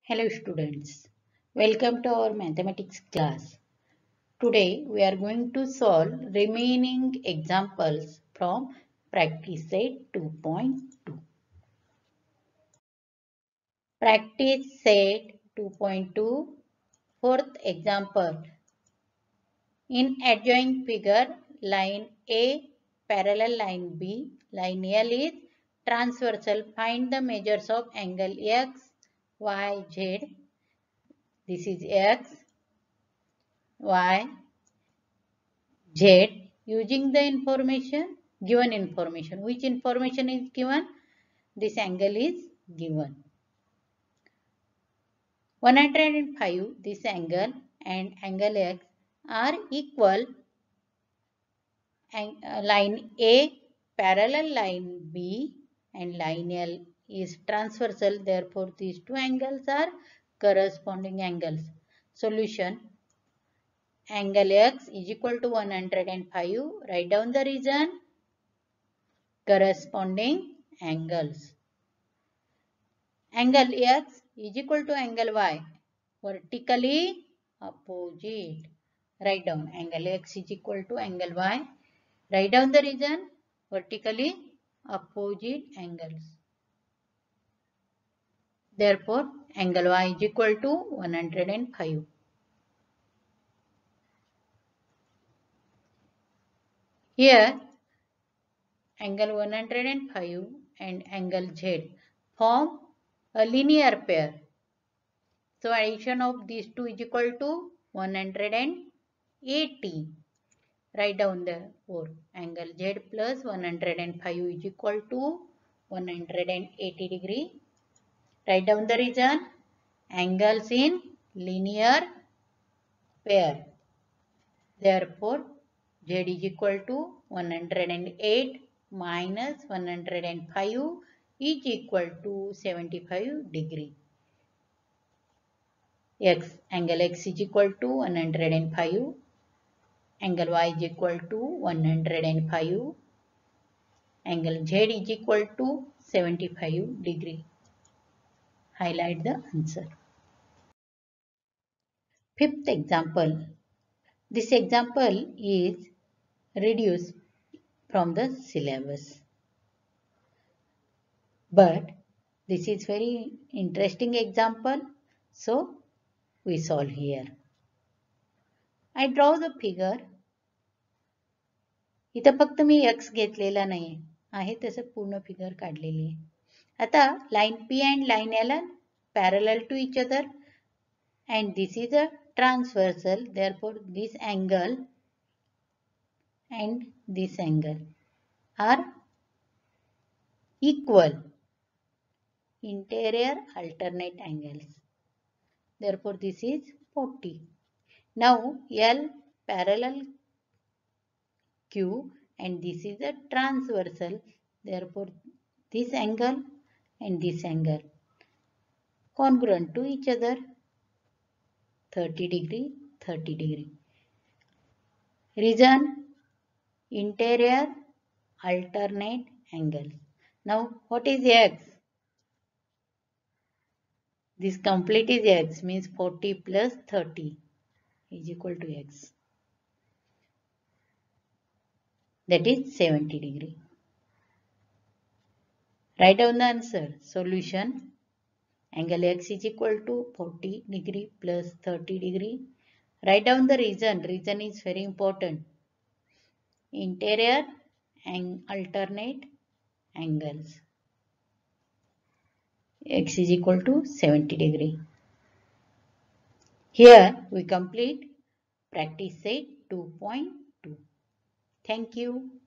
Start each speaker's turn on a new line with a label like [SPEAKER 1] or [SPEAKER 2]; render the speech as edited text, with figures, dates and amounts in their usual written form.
[SPEAKER 1] Hello students, welcome to our mathematics class. Today we are going to solve remaining examples from practice set 2.2. Practice set 2.2, fourth example. In adjoining figure, line A parallel line B, line L is transversal. Find the measures of angle X, Y, Z. This is X, Y, Z using the given information. Which information is given? This angle is given. 105, this angle and angle X are equal. Line A parallel line B and line L is transversal. Therefore, these two angles are corresponding angles. Solution. Angle X is equal to 105. Write down the reason. Corresponding angles. Angle X is equal to angle Y. Vertically opposite. Write down angle X is equal to angle Y. Write down the reason. Vertically opposite angles. Therefore, angle Y is equal to 105. Here, angle 105 and angle Z form a linear pair. So, addition of these two is equal to 180. Write down the 4. Angle Z plus 105 is equal to 180 degree. Write down the reason. Angles in linear pair. Therefore, Z is equal to 108 minus 105 is equal to 75 degree. Angle X is equal to 105. Angle Y is equal to 105. Angle Z is equal to 75 degree. Highlight the answer. Fifth example. This example is reduced from the syllabus. But this is very interesting example. So we solve here. I draw the figure. इथं फक्त मी x घेतलेला नाही आहे तसं पूर्ण figure काढलेली आहे. आता line P and line L are parallel to each other and this is a transversal. Therefore, this angle and this angle are equal interior alternate angles. Therefore, this is 40. Now, L parallel Q and this is a transversal. Therefore, this angle and this angle congruent to each other. 30 degree, 30 degree. Reason, interior alternate angles. Now, what is X? This complete is X, means 40 plus 30 is equal to X. That is 70 degree. Write down the answer. Solution. Angle X is equal to 40 degree plus 30 degree. Write down the reason. Reason is very important. Interior and alternate angles. X is equal to 70 degree. Here we complete practice set 2.2. Thank you.